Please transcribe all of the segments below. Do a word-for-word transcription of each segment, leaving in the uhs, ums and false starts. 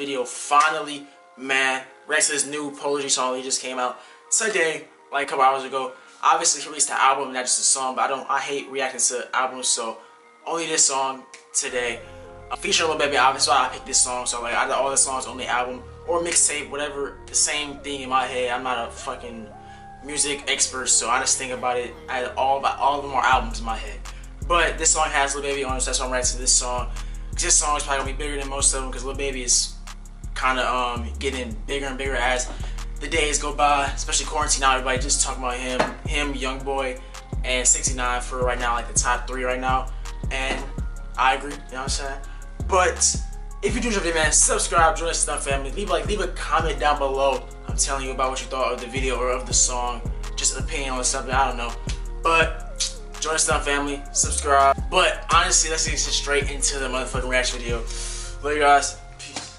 video finally, man. React to this new Polo G song that just came out today, like a couple hours ago. Obviously he released the album, not just a song, but I don't I hate reacting to albums, so only this song today. Uh, featuring Lil Baby, obviously I picked this song, so like I did all the songs on the album or mixtape, whatever, the same thing in my head. I'm not a fucking music expert, so I just think about it. I had all about all of them are albums in my head. But this song has Lil Baby on it, so that's why I'm reacting to this song. This song is probably gonna be bigger than most of them because Lil Baby is kind of um getting bigger and bigger as the days go by, especially quarantine now. Everybody just talking about him, him, Youngboy, and sixty-nine for right now, like the top three right now. And I agree, you know what I'm saying? But if you do enjoy the video, man, subscribe, join the Stunt family. Leave like leave a comment down below. I'm telling you about what you thought of the video or of the song, just an opinion on something, I don't know. But join the Stunt family, subscribe. But honestly, let's get straight into the motherfucking reaction video. Love you guys. Peace.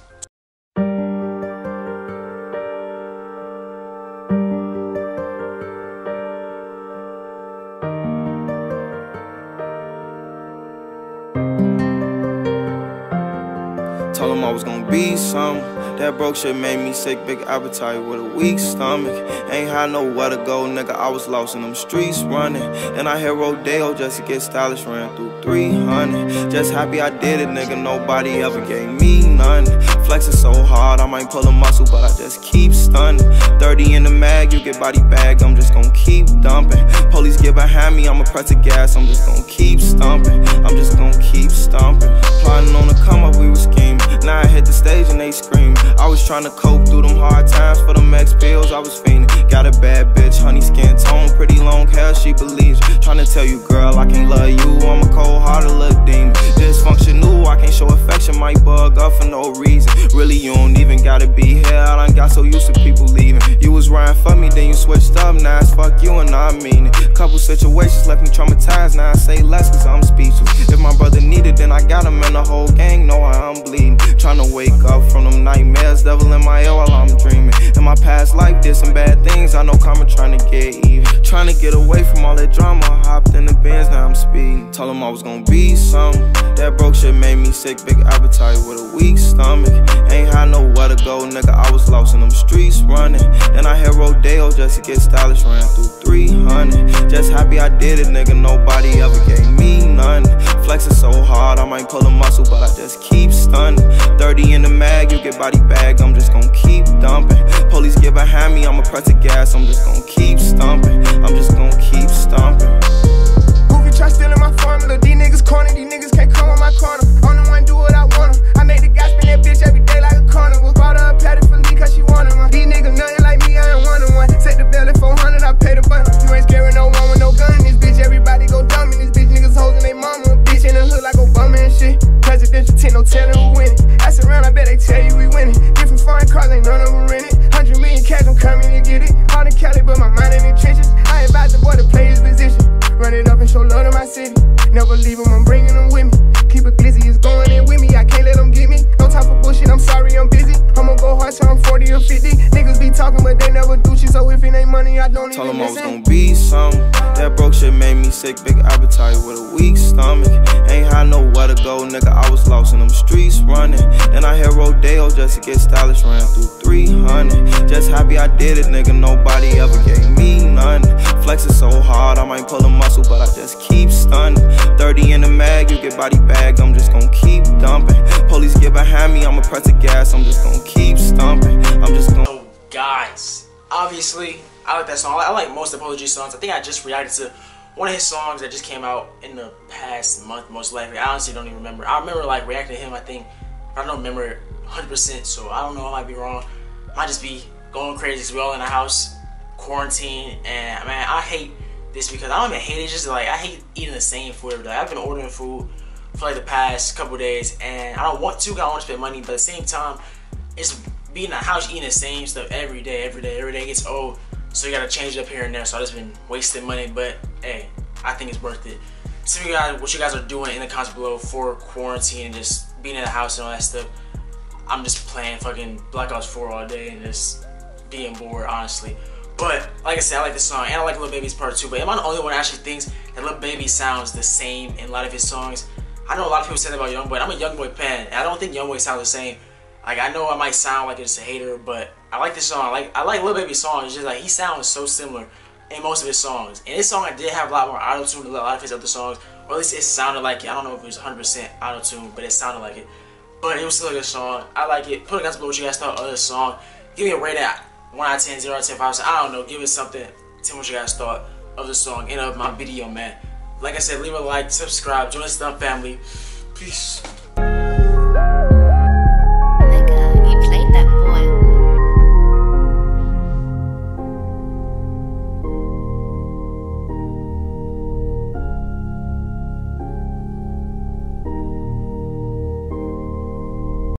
Told him I was gonna be something. That broke shit made me sick, big appetite with a weak stomach. Ain't had nowhere to go, nigga, I was lost in them streets running. And I hit Rodeo just to get stylish, ran through three hundred. Just happy I did it, nigga, nobody ever gave me none. Flexing so hard, I might pull a muscle, but I just keep stunning. thirty in the mag, you get body bag, I'm just gonna keep dumping. Police get behind me, I'ma press the gas, I'm just gonna keep stomping. I'm just gonna keep stomping. Plotting on the come up, we was scheming. Now I hit the stage and they scream. I was trying to cope through them hard times for them X pills, I was fiending. Got a bad bitch, honey skin tone, pretty long hair, she believes. Trying to tell you, girl, I can't love you, I'm a cold-hearted little demon. Dysfunctional, I can't show affection, might bug up for no reason. Really, you don't even gotta be here, I done got so used to people leaving. You was riding for me, then you switched up, now it's fuck you and I mean it. Couple situations left me traumatized, now I say less cause I'm speechless. If my brother needed, then I got him, and the whole gang know how I'm bleeding. Trying to wake up from them nightmares, devil in my ear while I'm dreaming. In my past life did some bad things, I know karma trying to get even. Trying to get away from all that drama, hopped in the Benz, now I'm speeding. Told him I was gonna be something. That broke shit made me sick, big appetite with a weak stomach. Ain't had nowhere to go, nigga, I was lost in them streets running. And I hit Rodeo just to get stylish, ran through three hundred. Just happy I did it, nigga, nobody ever gave me none. Flexing so hard, I might pull a muscle, but I just keep stunning. thirty in the mag, you get body bag, I'm just gonna keep dumping. Police get behind me, I'ma press the gas, I'm just gonna keep stomping. I'm just gonna keep stomping. Goofy try stealing my formula, these niggas corny, these niggas can't come on my corner. I'm the one do what I want 'em. I make the guy spin that bitch every day like a corner. Was bought her a patty for Lee cause she wanted one. These niggas nothing like me, I ain't one on one. Set the bill at four hundred, I pay the bun. You ain't scaring no one with no gun in this bitch. Everybody go dumb in this bitch, niggas holding they mama. Bitch in the hood like Obama and shit. Presidential tent, no telling who winning. Ask around, I bet they tell you we winning. Different foreign cars, ain't none of them rented. Hundred million cash, I'm coming to get it. Hard to Cali, but my mind in the trenches. I advise the boy to play his position. Run it up and show love to my city. Never leave him, I'm bringing them with me. Keep it glizzy, it's going in with me. I can't let them get me. No time for bullshit, I'm sorry, I'm busy. I'ma go hard till I'm forty or fifty. Niggas be talking, but they never do shit. So if it ain't money, I don't Told even him I was listen. gonna be something. That broke shit made me sick, big appetite with a weak stomach. Ain't had nowhere to go, nigga, I was lost in them streets running. Then I hit Rodeo just to get stylish, ran through three hundred. Just happy I did it, nigga, nobody ever gave me none. Flexing so hard, I might pull a muscle, but I just keep stunning. thirty in the mag, you get body bag, I'm just gonna keep dumping. Police get behind me, I'ma press the gas, I'm just gonna keep stomping. I'm just gonna... So guys, obviously, I like that song. I like most of the Polo G songs. I think I just reacted to one of his songs that just came out in the past month, most likely. I honestly don't even remember. I remember like reacting to him, I think. I don't remember one hundred percent, so I don't know, I might be wrong. Might just be going crazy because we're all in the house, quarantine, and man, I hate this because I don't even hate it, just like I hate eating the same food every day. I've been ordering food for like the past couple days, and I don't want to, 'cause I don't want to spend money, but at the same time, it's being in the house eating the same stuff every day, every day, every day gets old, so you gotta change it up here and there. So I've just been wasting money, but hey, I think it's worth it. Tell me guys what you guys are doing in the comments below for quarantine and just being in the house and all that stuff. I'm just playing fucking Black Ops four all day and just being bored, honestly. But like I said, I like this song and I like Lil Baby's part too. But am I the only one that actually thinks that Lil Baby sounds the same in a lot of his songs? I know a lot of people say that about Youngboy. I'm a Youngboy fan, and I don't think Youngboy sounds the same Like, I know I might sound like it's a hater, but I like this song. I like I like Lil Baby's song. It's just like he sounds so similar in most of his songs. And this song I did have a lot more auto-tune than a lot of his other songs. Or at least it sounded like it. I don't know if it was one hundred percent auto-tune, but it sounded like it. But it was still a good song. I like it. Put it down below what you guys thought of this song. Give me a rating at one out of ten, zero out of ten, five. I don't know. Give it something. Tell me what you guys thought of the song and of my video, man. Like I said, leave a like, subscribe, join the Stump family. Peace.